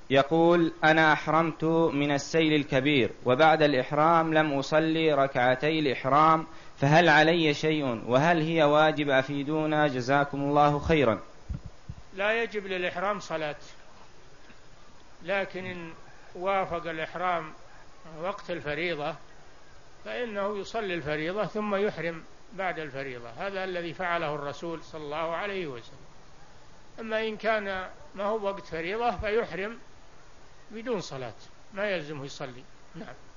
يقول: أنا أحرمت من السيل الكبير، وبعد الإحرام لم أصلي ركعتي الإحرام، فهل علي شيء؟ وهل هي واجب؟ أفيدونا جزاكم الله خيرا. لا يجب للإحرام صلاة، لكن إن وافق الإحرام وقت الفريضة فإنه يصلي الفريضة ثم يحرم بعد الفريضة. هذا الذي فعله الرسول صلى الله عليه وسلم. أما إن كان ما هو وقت فريضة فيحرم بدون صلاة، ما يلزمه يصلي. نعم.